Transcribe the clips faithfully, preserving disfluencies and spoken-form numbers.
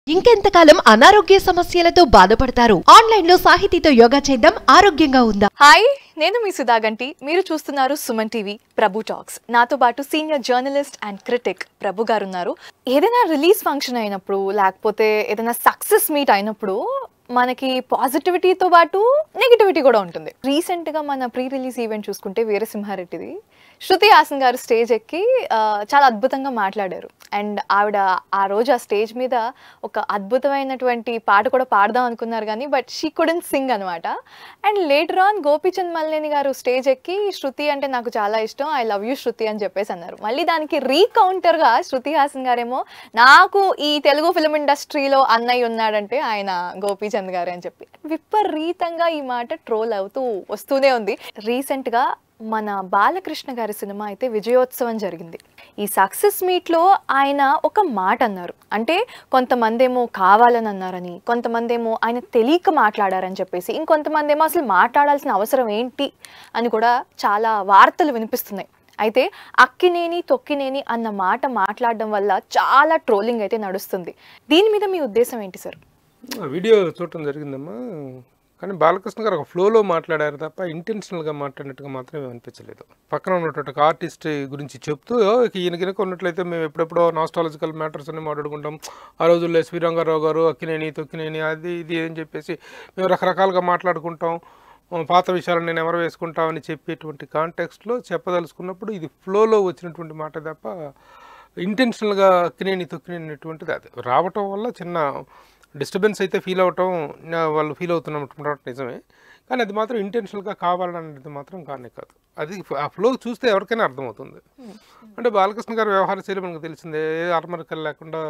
ఇంకెంతకాలం అనారోగ్య సమస్యలతో బాధపడతారు? ఆన్లైన్ లో సాహితీతో యోగా చేద్దాం, ఆరోగ్యంగా ఉందాం. హాయ్, నేను మీ సుధాగంటి. మీరు చూస్తున్నారు సుమన్ టీవీ ప్రభు టాక్స్. నాతో పాటు senior journalist and critic Prabhu garu ఉన్నారు. ఏదైనా రిలీజ్ ఫంక్షన్ అయినప్పుడు, లేకపోతే ఏదైనా సక్సెస్ మీట్ అయినప్పుడు మనకి పాజిటివిటీతో పాటు నెగిటివిటీ కూడా ఉంటుంది. రీసెంట్గా మన ప్రీ రిలీజ్ ఈవెంట్ చూసుకుంటే వీరసింహారెడ్డిది, శృతి హాసన్ గారు స్టేజ్ ఎక్కి చాలా అద్భుతంగా మాట్లాడారు. అండ్ ఆవిడ ఆ రోజు ఆ స్టేజ్ మీద ఒక అద్భుతమైనటువంటి పాట కూడా పాడదాం అనుకున్నారు కానీ బట్ షీ కుడెంట్ సింగ్ అనమాట. And later on Gopichand Malineni garu stage ఎక్కి శృతి అంటే నాకు చాలా ఇష్టం, ఐ లవ్ యూ శృతి అని చెప్పేసి అన్నారు. మళ్ళీ దానికి రీకౌంటర్గా శృతి హాసన్ గారేమో నాకు ఈ తెలుగు ఫిల్మ్ ఇండస్ట్రీలో అన్నయ్య ఉన్నాడంటే ఆయన గోపీచంద్ గారే అని చెప్పి విపరీతంగా ఈ మాట ట్రోల్ అవుతూ వస్తూనే ఉంది. రీసెంట్గా మన బాలకృష్ణ గారి సినిమా అయితే విజయోత్సవం జరిగింది. ఈ సక్సెస్ మీట్లో ఆయన ఒక మాట అన్నారు. అంటే కొంతమంది ఏమో కావాలని అన్నారని, కొంతమంది ఏమో ఆయన తెలియక మాట్లాడారని చెప్పేసి, ఇంకొంతమంది ఏమో అసలు మాట్లాడాల్సిన అవసరం ఏంటి అని కూడా చాలా వార్తలు వినిపిస్తున్నాయి. అయితే అక్కినేని తొక్కినేని అన్న మాట మాట్లాడడం వల్ల చాలా ట్రోలింగ్ అయితే నడుస్తుంది. దీని మీద మీ ఉద్దేశం ఏంటి సార్? వీడియో చూడటం జరిగిందమ్మా, కానీ బాలకృష్ణ గారు ఒక ఫ్లోలో మాట్లాడారు తప్ప ఇంటెన్షనల్గా మాట్లాడినట్టుగా మాత్రమే అనిపించలేదు. పక్కన ఉన్నటువంటి ఒక ఆర్టిస్ట్ గురించి చెప్తూ ఈయన కింద ఉన్నట్లయితే మేము ఎప్పుడెప్పుడో నాస్టాలజికల్ మ్యాటర్స్ అన్ని మాట్లాడుకుంటాం, ఆ రోజుల్లో ఎస్వి రంగారావు గారు అక్కినేని తొక్కినేని అది ఇది అని చెప్పేసి మేము రకరకాలుగా మాట్లాడుకుంటాం, పాత విషయాలను నేను ఎవరు వేసుకుంటామని చెప్పేటువంటి కాంటెక్స్ట్లో చెప్పదలుచుకున్నప్పుడు ఇది ఫ్లోలో వచ్చినటువంటి మాట తప్ప ఇంటెన్షనల్గా అక్కినేని తొక్కినేని అనేటువంటిది అది రావటం వల్ల చిన్న డిస్టర్బెన్స్ అయితే ఫీల్ అవటం వాళ్ళు ఫీల్ అవుతున్నటువంటి నిజమే, కానీ అది మాత్రం ఇంటెన్షనల్గా కావాలనేది మాత్రం కానే కాదు. అది ఆ ఫ్లో చూస్తే ఎవరికైనా అర్థమవుతుంది. అంటే బాలకృష్ణ గారి వ్యవహార శైలి మనకు తెలిసిందే, ఆర్మరికలు లేకుండా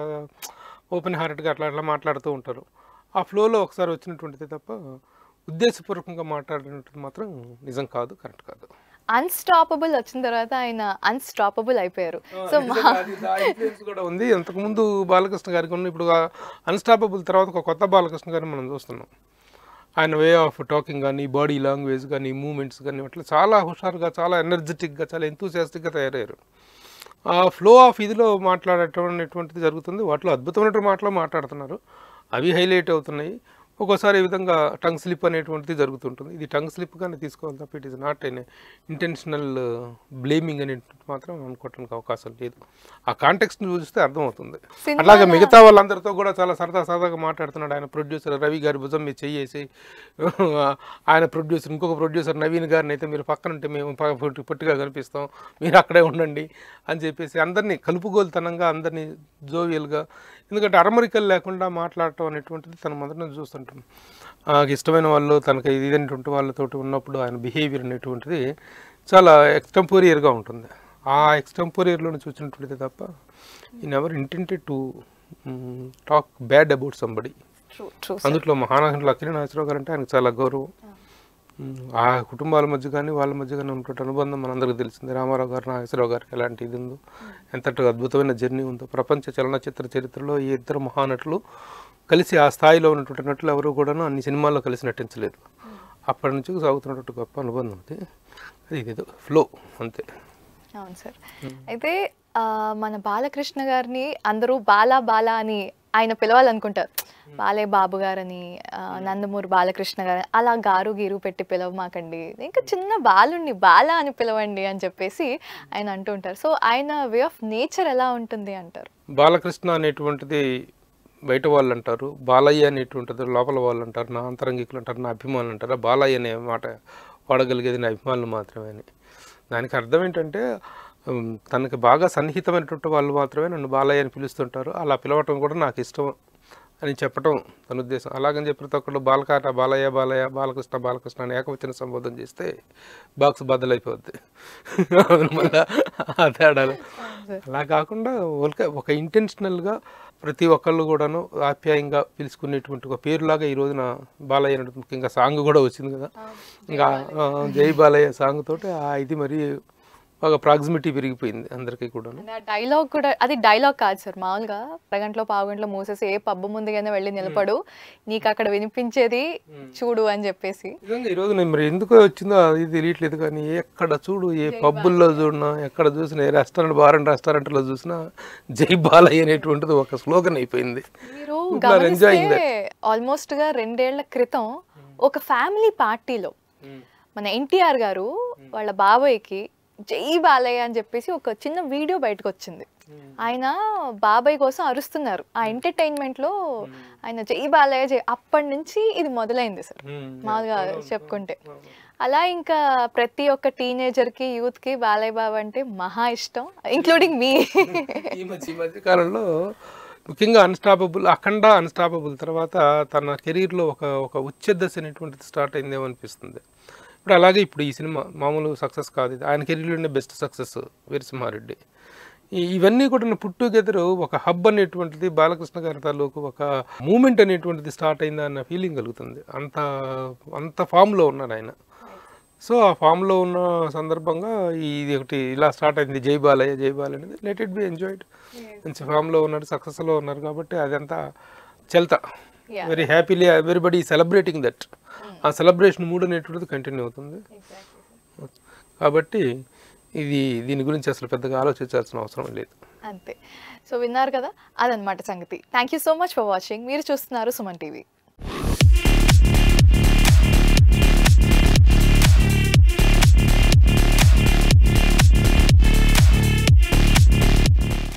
ఓపెన్ హార్ట్గా అట్లా అట్లా మాట్లాడుతూ ఉంటారు. ఆ ఫ్లోలో ఒకసారి వచ్చినటువంటిది తప్ప ఉద్దేశపూర్వకంగా మాట్లాడినట్టు మాత్రం నిజం కాదు, కరెక్ట్ కాదు. అన్స్టాపబుల్ వచ్చిన తర్వాత ఆయన అన్స్టాపబుల్ అయిపోయారు. సో ఇన్ఫ్లుయెన్స్ కూడా ఉంది. అంతకుముందు బాలకృష్ణ గారికి ఉన్న ఇప్పుడు అన్స్టాపబుల్ తర్వాత ఒక కొత్త బాలకృష్ణ గారిని మనం చూస్తున్నాం. ఆయన వే ఆఫ్ టాకింగ్ కానీ, బాడీ లాంగ్వేజ్ కానీ, మూమెంట్స్ కానీ అట్లా చాలా హుషారుగా, చాలా ఎనర్జెటిక్గా, చాలా ఎంతూసియాస్టిక్గా తయారయ్యారు. ఆ ఫ్లో ఆఫ్ ఇదిలో మాట్లాడటం అనేటువంటిది జరుగుతుంది. వాటిలో అద్భుతమైనటువంటి మాటలు మాట్లాడుతున్నారు, అవి హైలైట్ అవుతున్నాయి. ఒక్కోసారి ఈ విధంగా టంగ్ స్లిప్ అనేటువంటిది జరుగుతుంటుంది. ఇది టంగ్ స్లిప్గానే తీసుకోవాలి తప్ప it is not an intentional blaming అనేటువంటి మాత్రం అనుకోవడానికి అవకాశం లేదు. ఆ కాంటెక్స్ట్ని చూస్తే అర్థమవుతుంది. అలాగే మిగతా వాళ్ళందరితో కూడా చాలా సరదా సరదాగా మాట్లాడుతున్నాడు. ఆయన ప్రొడ్యూసర్ రవి గారి భుజం మీద చెయ్యేసి, ఆయన ప్రొడ్యూసర్ ఇంకొక ప్రొడ్యూసర్ నవీన్ గారిని అయితే మీరు పక్కన ఉంటే మేము పొట్టిగా కనిపిస్తాం, మీరు అక్కడే ఉండండి అని చెప్పేసి అందరినీ కలుపుగోలుతనంగా, అందరినీ జోవియల్గా, ఎందుకంటే అరమరికలు లేకుండా మాట్లాడటం అనేటువంటిది తన మొదటి నుంచి చూస్తుంటాం. ఇష్టమైన వాళ్ళు తనకు ఇదేటువంటి వాళ్ళతోటి ఉన్నప్పుడు ఆయన బిహేవియర్ అనేటువంటిది చాలా ఎక్స్టెంపోరియర్గా ఉంటుంది. ఆ ఎక్స్టెంపోరియర్లోనే చూసినటువంటిది తప్ప ఈ never intended to talk bad about somebody. అందులో మహానటులు అక్కినేని నాగేశ్వరరావు గారు అంటే ఆయనకు చాలా గౌరవం. ఆ కుటుంబాల మధ్య కానీ వాళ్ళ మధ్య కానీ ఉన్నటువంటి అనుబంధం మనందరికీ తెలిసింది. రామారావు గారు నాగేశ్వరరావు గారికి ఎలాంటి ఇది ఉందో, ఎంతటి అద్భుతమైన జర్నీ ఉందో. ప్రపంచ చలనచిత్ర చరిత్రలో ఈ ఇద్దరు మహానటులు కలిసి ఆ స్థాయిలో ఉన్నటువంటి నటులు ఎవరు కూడాను అన్ని సినిమాల్లో కలిసి నటించలేదు. అప్పటి నుంచి సాగుతున్నటువంటి గొప్ప అనుబంధం అది. అది ఇదేదో ఫ్లో అంతే. అవును సార్. అయితే మన బాలకృష్ణ గారిని అందరూ బాలా బాలా అని ఆయన పిలవాలనుకుంటారు. బాలే బాబు గారని, నందమూరి బాలకృష్ణ గారు అలా గారు గీరు పెట్టి పిలవమాకండి, ఇంకా చిన్న బాలుని బాలా అని పిలవండి అని చెప్పేసి ఆయన అంటూ ఉంటారు. సో ఆయన వే ఆఫ్ నేచర్ ఎలా ఉంటుంది అంటారు? బాలకృష్ణ అనేటువంటిది బయట వాళ్ళు అంటారు, బాలయ్య అనేటువంటిది లోపల వాళ్ళు అంటారు, నా అంతరంగికులు అంటారు, నా అభిమానులు అంటారు. బాలయ్య అనే మాట వాడగలిగేది నా అభిమానులు మాత్రమే అని. దానికి అర్థం ఏంటంటే తనకి బాగా సన్నిహితమైనటువంటి వాళ్ళు మాత్రమే నన్ను బాలయ్య అని పిలుస్తుంటారు, అలా పిలవటం కూడా నాకు ఇష్టం అని చెప్పటం తన ఉద్దేశం. అలాగని చెప్పి ప్రతి ఒక్కళ్ళు బాలకాట బాలయ్య బాలయ్య బాలకృష్ణ బాలకృష్ణ అని ఏకవచన సంబోధన చేస్తే బాక్స్ బద్దలైపోద్ది. మళ్ళీ ఆ తేడాలు అలా కాకుండా ఒక ఇంటెన్షనల్గా ప్రతి ఒక్కళ్ళు కూడాను ఆప్యాయంగా పిలుచుకునేటువంటి ఒక పేరులాగా ఈ రోజున బాలయ్య ముఖ్యంగా సాంగ్ కూడా వచ్చింది కదా, ఇంకా జై బాలయ్య సాంగ్ తోటి ఆ ఇది మరి బాగా ప్రాక్సిమిటీ పెరిగిపోయింది అందరికీ కూడా. డైలాగ్ కూడా అది డైలాగ్ కాదు సార్, మామూలుగా అరగంటలో పావు గంటలో మూసేసి ఏ పబ్బు ముందుగానే వెళ్ళి నిలబడు, నీకు అక్కడ వినిపించేది చూడు అని చెప్పేసి. నిజంగా ఈరోజు నేను మరి ఎందుకు వచ్చిందో అది తెలియట్లేదు, కానీ ఎక్కడ చూడు, ఏ పబ్బుల్లో చూసినా, ఎక్కడ చూసినా, ఏ రెస్టారెంట్ బార్ అండ్ రెస్టారెంట్లో చూసినా జై బాలయ్య అనేటువంటిది ఒక స్లోగన్ అయిపోయింది. మీరు గమనిస్తే ఆల్మోస్ట్ గా రెండేళ్ల క్రితం ఒక ఫ్యామిలీ పార్టీలో మన ఎన్టీఆర్ గారు వాళ్ళ బాబాయ్కి జై బాలయ్య అని చెప్పేసి ఒక చిన్న వీడియో బయటకు వచ్చింది. ఆయన బాబాయ్ కోసం అరుస్తున్నారు ఆ ఎంటర్టైన్మెంట్ లో, ఆయన జై బాలయ్య జై, అప్పటి నుంచి ఇది మొదలైంది సార్ మామూలుగా చెప్పుకుంటే. అలా ఇంకా ప్రతి ఒక్క టీనేజర్ కి యూత్ కి బాలయ్య బాబు అంటే మహా ఇష్టం, ఇంక్లూడింగ్ మీ. ఈ మధ్య మధ్య కాలంలో ముఖ్యంగా అన్స్టాపబుల్, అఖండ అన్స్టాపబుల్ తర్వాత తన కెరీర్లో ఒక ఒక ఉచ్చ దశ అనేటువంటిది స్టార్ట్ అయిందేమో అనిపిస్తుంది. ఇప్పుడు అలాగే ఇప్పుడు ఈ సినిమా మామూలు సక్సెస్ కాదు, ఇది ఆయన కెరీర్లోనే బెస్ట్ సక్సెస్ వీరసింహారెడ్డి. ఇవన్నీ కూడా పుట్ టుగెదర్ ఒక హబ్ అనేటువంటిది బాలకృష్ణ గారి తాలూకు ఒక మూమెంట్ అనేటువంటిది స్టార్ట్ అయిందా అన్న ఫీలింగ్ కలుగుతుంది. అంత అంత ఫామ్లో ఉన్నాడు ఆయన. సో ఆ ఫామ్లో ఉన్న సందర్భంగా ఇది ఒకటి ఇలా స్టార్ట్ అయింది, జై బాలయ్య జై బాలయ్య అనేది. Let it be enjoyed. మంచి ఫామ్లో ఉన్నారు, సక్సెస్లో ఉన్నారు కాబట్టి అదంతా చెల్తా very happily everybody celebrating that. ఆ సెలబ్రేషన్ మూడ్ అనేటువంటిది కంటిన్యూ అవుతుంది. కాబట్టి ఇది దీని గురించి అసలు పెద్దగా ఆలోచించాల్సిన అవసరం లేదు. అంతే. సో విన్నారు కదా, అదనమాట సంగతి. Thank you so much for watching. మీరు చూస్తున్నారు సుమన్ టీవీ.